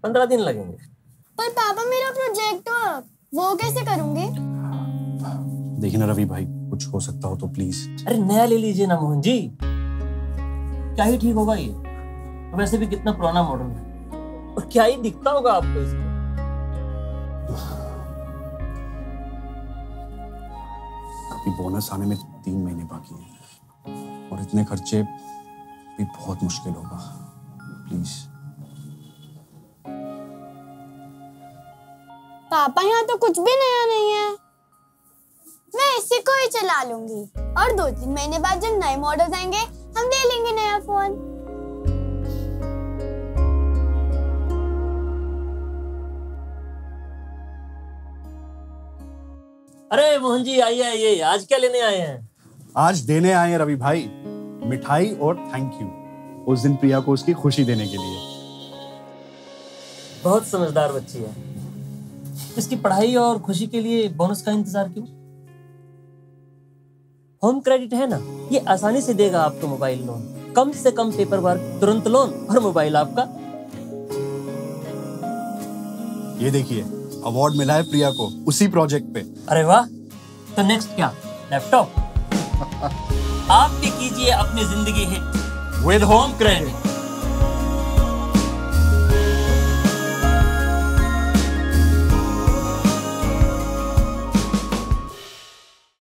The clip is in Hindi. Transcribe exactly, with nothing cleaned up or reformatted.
पंद्रह दिन लगेंगे। पर पापा मेरा प्रोजेक्ट वर्क वो कैसे करूंगी? देखिए ना रवि भाई, कुछ हो सकता हो तो प्लीज। अरे नया ले लीजिए ना मोहन जी, क्या ही ठीक होगा ये। वैसे भी कितना पुराना मॉडल है और क्या ही दिखता होगा आपको इसमें। अभी बोनस आने में तीन महीने बाकी हैं और इतने खर्चे भी बहुत मुश्किल होगा। प्लीज। पापा यहाँ तो कुछ भी नया नहीं है, मैं इसी को ही चला लूंगी और दो तीन महीने बाद जब नए मॉडल्स आएंगे हम ले लेंगे नया फोन। अरे मोहन जी आइए आइए, आज क्या लेने आए हैं? आज देने आए हैं रवि भाई मिठाई और थैंक यू, उस दिन प्रिया को उसकी खुशी देने के लिए। बहुत समझदार बच्ची है। इसकी पढ़ाई और खुशी के लिए बोनस का इंतजार क्यों? होम क्रेडिट है ना, ये आसानी से देगा आपको मोबाइल लोन। कम से कम पेपर वर्क, तुरंत लोन और मोबाइल आपका। ये देखिए, अवार्ड मिला है प्रिया को उसी प्रोजेक्ट पे। अरे वाह, तो नेक्स्ट क्या? लैपटॉप। आप भी कीजिए अपनी जिंदगी हिट विद होम क्रेडिट।